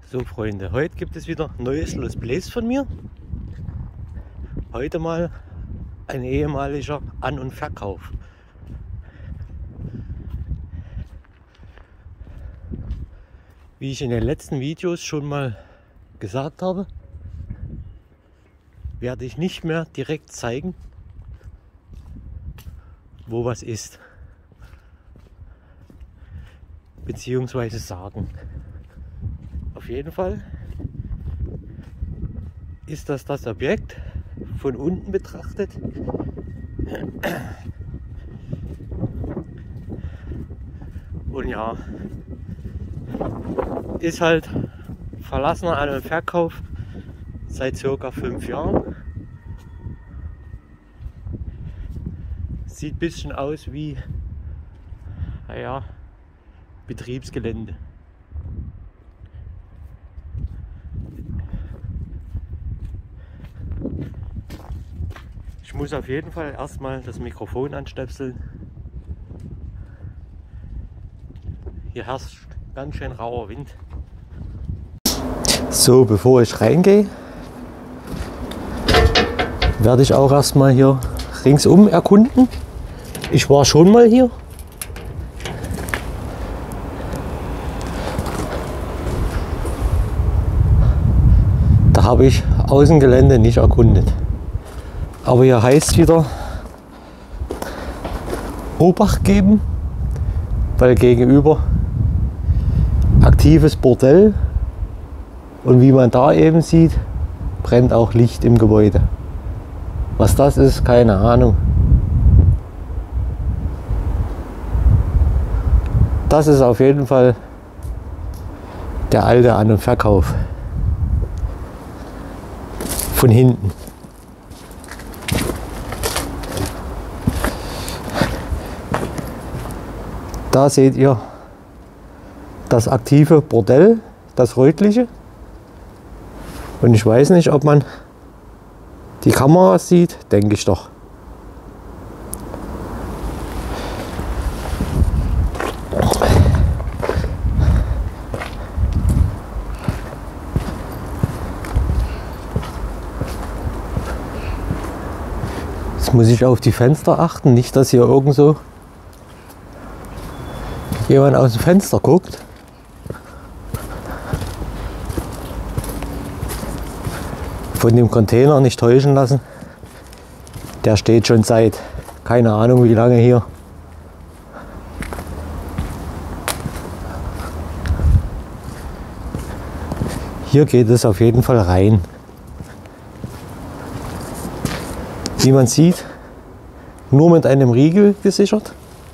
So Freunde, heute gibt es wieder neues Let's Plays von mir. Heute mal ein ehemaliger An- und Verkauf. Wie ich in den letzten Videos schon mal gesagt habe, werde ich nicht mehr direkt zeigen, wo was ist, beziehungsweise sagen. Auf jeden Fall ist das Objekt von unten betrachtet. Und ja, ist halt verlassener An- und Verkauf seit circa 5 Jahren. Sieht ein bisschen aus wie, naja, Betriebsgelände. Ich muss auf jeden Fall erstmal das Mikrofon anstöpseln. Hier herrscht ganz schön rauer Wind. So, bevor ich reingehe, werde ich auch erstmal hier ringsum erkunden. Ich war schon mal hier. Da habe ich Außengelände nicht erkundet. Aber hier heißt wieder Obacht geben, weil gegenüber aktives Bordell und wie man da eben sieht, brennt auch Licht im Gebäude. Was das ist, keine Ahnung. Das ist auf jeden Fall der alte An- und Verkauf. Von hinten. Da seht ihr das aktive Bordell, das rötliche. Und ich weiß nicht, ob man die Kameras sieht, denke ich doch. Jetzt muss ich auf die Fenster achten, nicht dass hier irgend so jemand aus dem Fenster guckt. Von dem Container nicht täuschen lassen. Der steht schon seit keine Ahnung wie lange hier. Hier geht es auf jeden Fall rein. Wie man sieht, nur mit einem Riegel gesichert.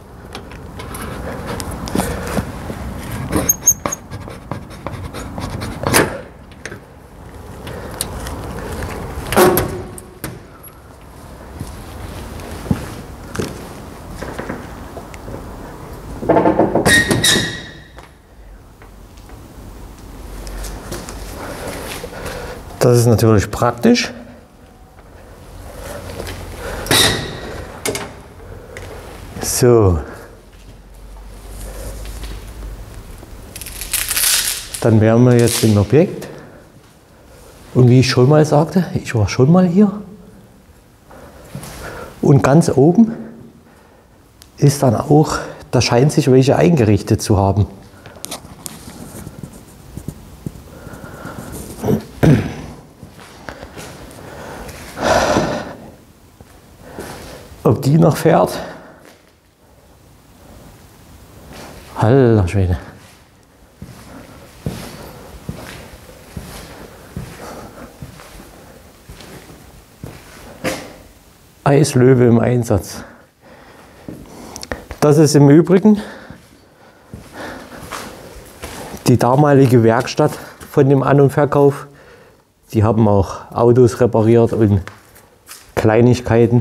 Das ist natürlich praktisch. So. Dann wären wir jetzt im Objekt. Und wie ich schon mal sagte, ich war schon mal hier. Und ganz oben ist dann auch, da scheint sich welche eingerichtet zu haben. Ob die noch fährt? Alter Schwede. Eislöwe im Einsatz. Das ist im Übrigen die damalige Werkstatt von dem An- und Verkauf. Die haben auch Autos repariert und Kleinigkeiten.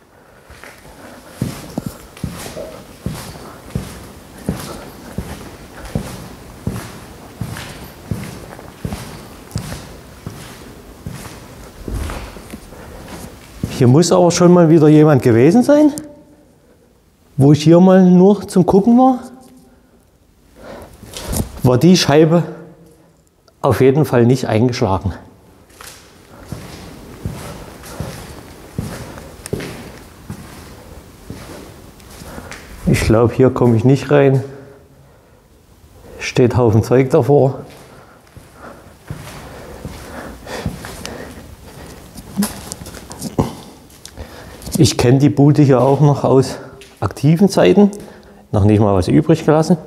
Hier muss aber schon mal wieder jemand gewesen sein, wo ich hier mal nur zum Gucken war. War die Scheibe auf jeden Fall nicht eingeschlagen. Ich glaube, hier komme ich nicht rein. Steht Haufen Zeug davor. Ich kenne die Bude hier auch noch aus aktiven Zeiten. Noch nicht mal was übrig gelassen.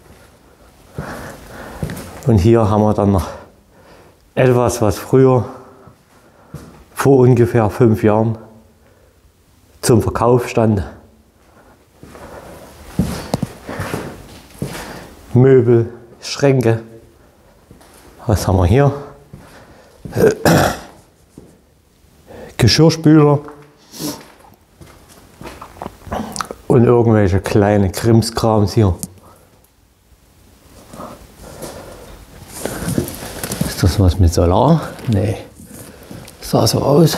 Und hier haben wir dann noch etwas, was früher, vor ungefähr 5 Jahren, zum Verkauf stand. Möbel, Schränke. Was haben wir hier? Geschirrspüler und irgendwelche kleine Krimskrams hier. Ist das was mit Solar? Nee. Sah so aus.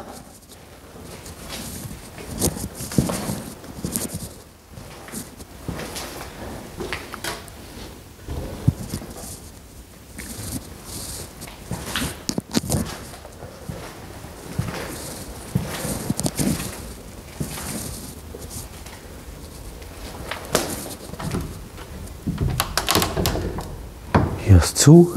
Hier ist zu.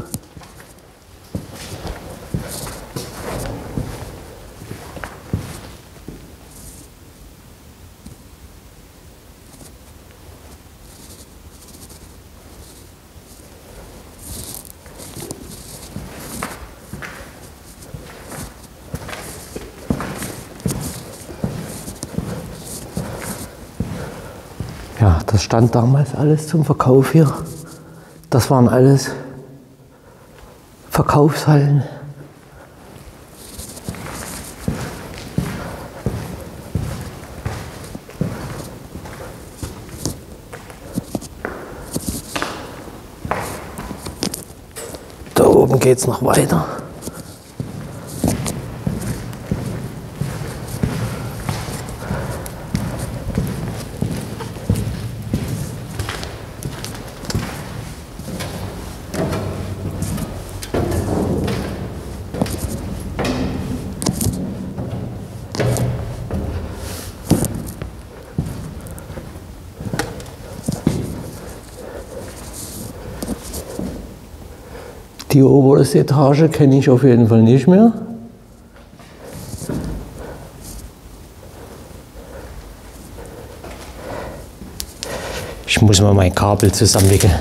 Ja, das stand damals alles zum Verkauf hier. Das waren alles Verkaufshallen. Da oben geht es noch weiter. Die oberste Etage kenne ich auf jeden Fall nicht mehr. Ich muss mal mein Kabel zusammenwickeln.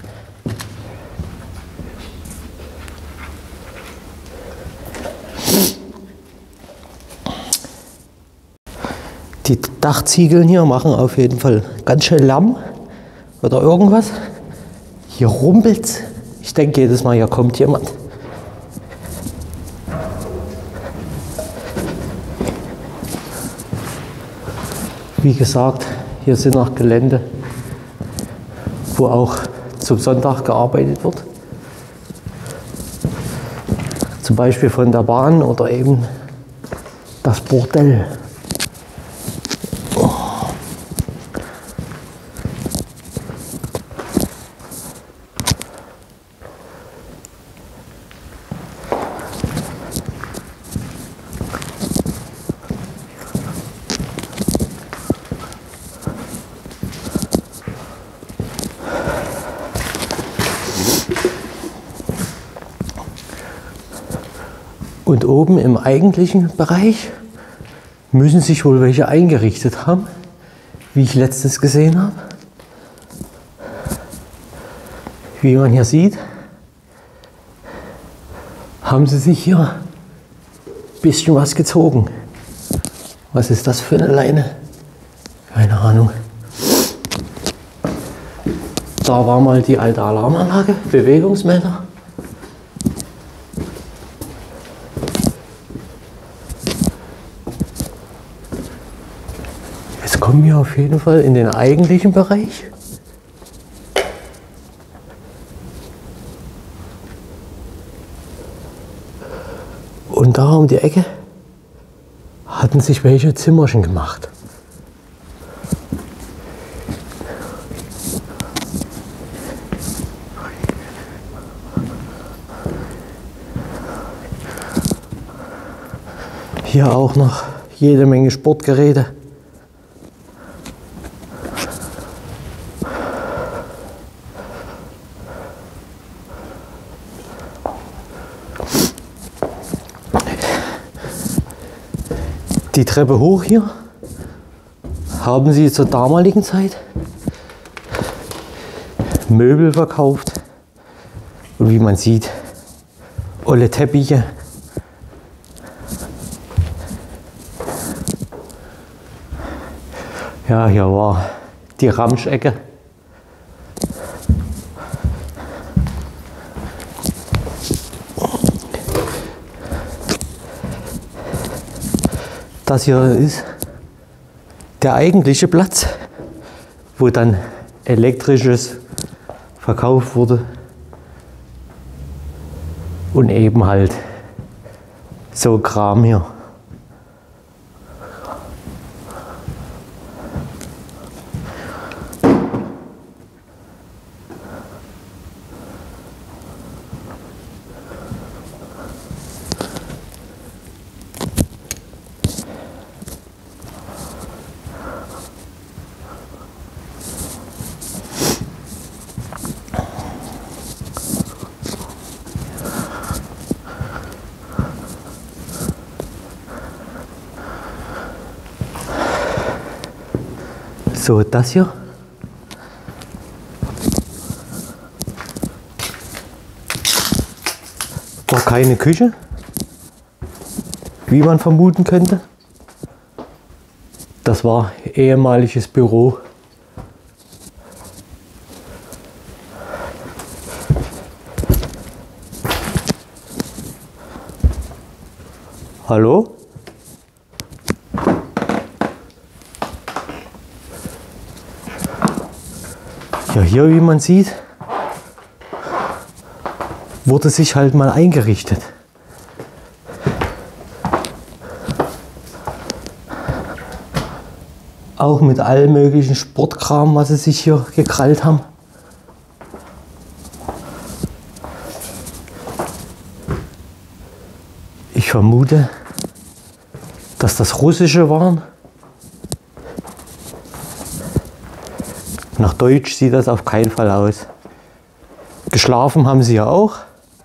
Die Dachziegeln hier machen auf jeden Fall ganz schön Lärm oder irgendwas. Hier rumpelt's. Ich denke jedes Mal, hier kommt jemand. Wie gesagt, hier sind noch Gelände, wo auch zum Sonntag gearbeitet wird. Zum Beispiel von der Bahn oder eben das Bordell. Und oben im eigentlichen Bereich müssen sich wohl welche eingerichtet haben, wie ich letztens gesehen habe. Wie man hier sieht, haben sie sich hier ein bisschen was gezogen. Was ist das für eine Leine? Keine Ahnung. Da war mal die alte Alarmanlage, Bewegungsmelder. Jetzt kommen wir auf jeden Fall in den eigentlichen Bereich. Und da um die Ecke hatten sich welche Zimmerchen gemacht. Hier auch noch jede Menge Sportgeräte. Die Treppe hoch hier haben sie zur damaligen Zeit Möbel verkauft und wie man sieht, olle Teppiche. Ja, hier war die Ramschecke. Das hier ist der eigentliche Platz, wo dann elektrisches verkauft wurde und eben halt so Kram hier. So, das hier war keine Küche, wie man vermuten könnte. Das war ehemaliges Büro. Hallo? Ja, hier, wie man sieht, wurde sich halt mal eingerichtet. Auch mit allem möglichen Sportkram, was sie sich hier gekrallt haben. Ich vermute, dass das russische waren. Nach Deutsch sieht das auf keinen Fall aus. Geschlafen haben sie ja auch.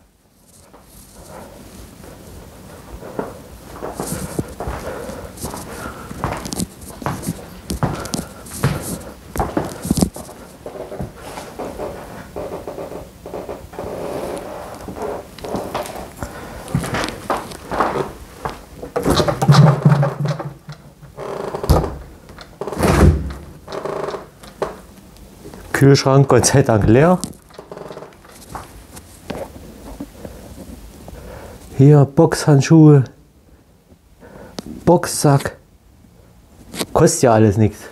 Kühlschrank Gott sei Dank leer. Hier Boxhandschuhe, Boxsack. Kostet ja alles nichts.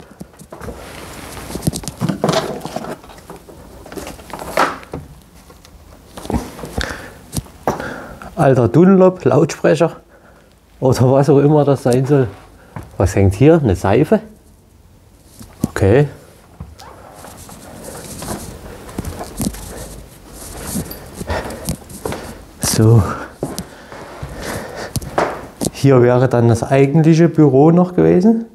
Alter Dunlop, Lautsprecher oder was auch immer das sein soll. Was hängt hier? Eine Seife? Okay. So, hier wäre dann das eigentliche Büro noch gewesen.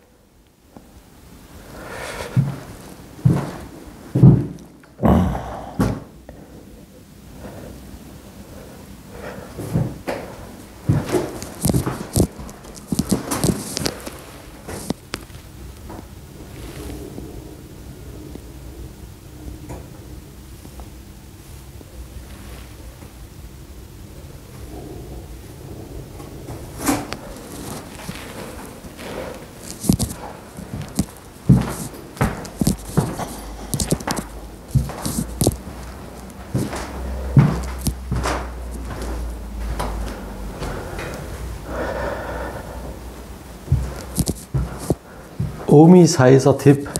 Omis heißer Tipp.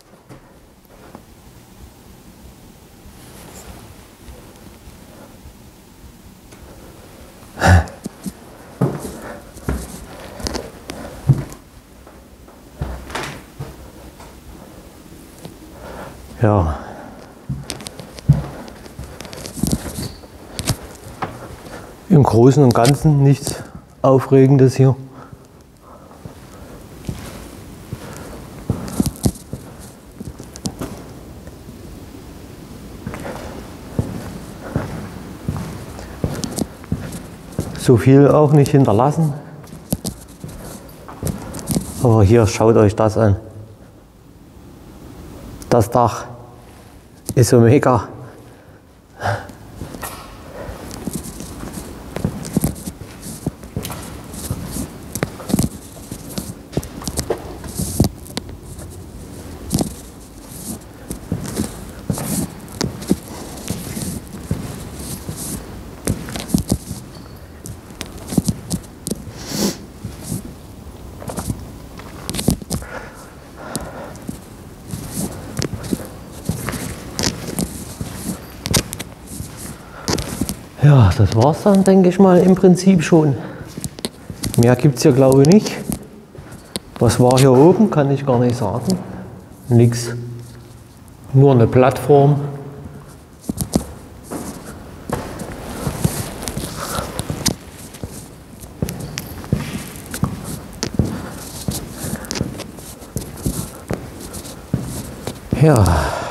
Ja. Im Großen und Ganzen nichts Aufregendes hier. So viel auch nicht hinterlassen. Aber hier schaut euch das an. Das Dach ist so mega. Ja, das war's dann, denke ich mal, im Prinzip schon. Mehr gibt es hier, glaube ich, nicht. Was war hier oben, kann ich gar nicht sagen. Nix. Nur eine Plattform. Ja.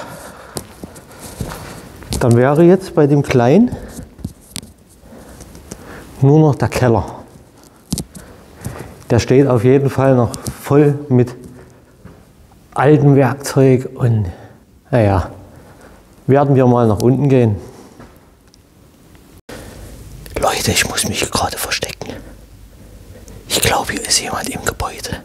Dann wäre jetzt bei dem Kleinen nur noch der Keller. Der steht auf jeden Fall noch voll mit altem Werkzeug und naja, werden wir mal nach unten gehen. Leute, ich muss mich gerade verstecken. Ich glaube, hier ist jemand im Gebäude.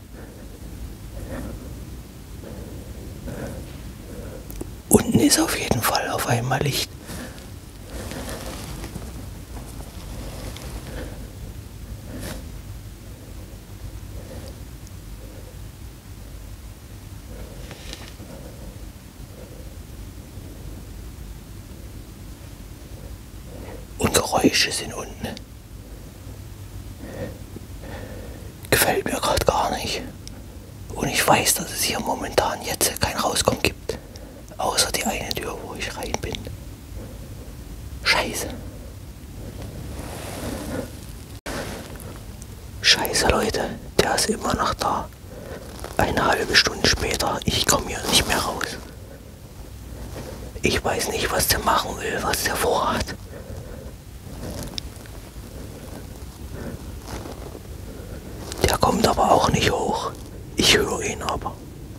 Unten ist auf jeden Fall auf einmal Licht. Und Geräusche sind unten. Gefällt mir gerade gar nicht. Und ich weiß, dass es hier momentan jetzt kein Rauskommen gibt. Außer die eine Tür, wo ich rein bin. Scheiße. Scheiße, Leute. Der ist immer noch da. Eine halbe Stunde später. Ich komme hier nicht mehr raus. Ich weiß nicht, was der machen will, was der vorhat. Der kommt aber auch nicht hoch. Ich höre ihn aber.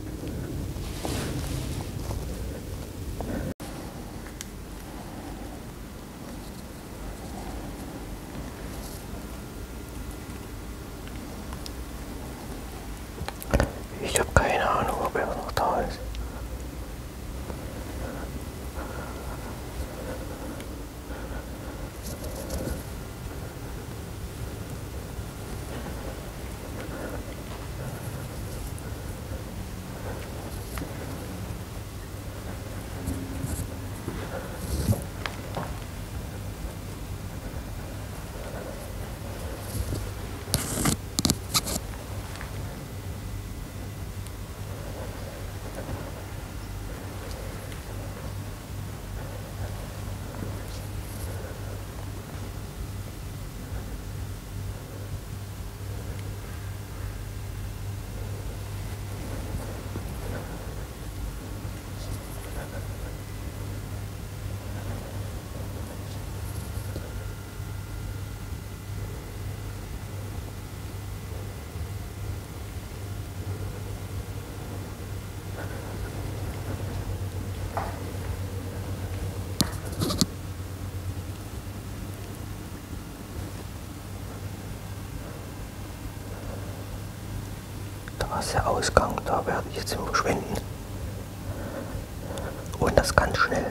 Ich habe keine Ahnung, ob er noch da ist. Da ist der Ausgang, da werde ich jetzt verschwinden. Und das ganz schnell.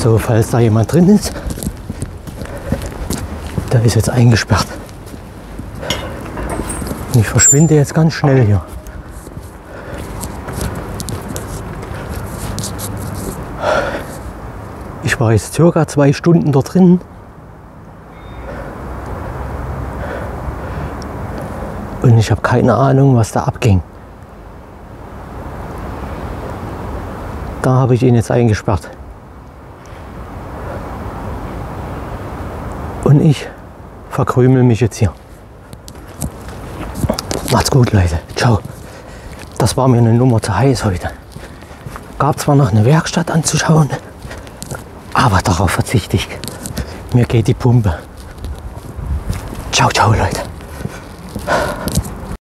So, falls da jemand drin ist, der ist jetzt eingesperrt. Und ich verschwinde jetzt ganz schnell hier. Ich war jetzt circa 2 Stunden dort drin. Und ich habe keine Ahnung, was da abging. Da habe ich ihn jetzt eingesperrt. Und ich verkrümel mich jetzt hier. Macht's gut, Leute. Ciao. Das war mir eine Nummer zu heiß heute. Gab zwar noch eine Werkstatt anzuschauen, aber darauf verzichte ich. Mir geht die Pumpe. Ciao, ciao, Leute.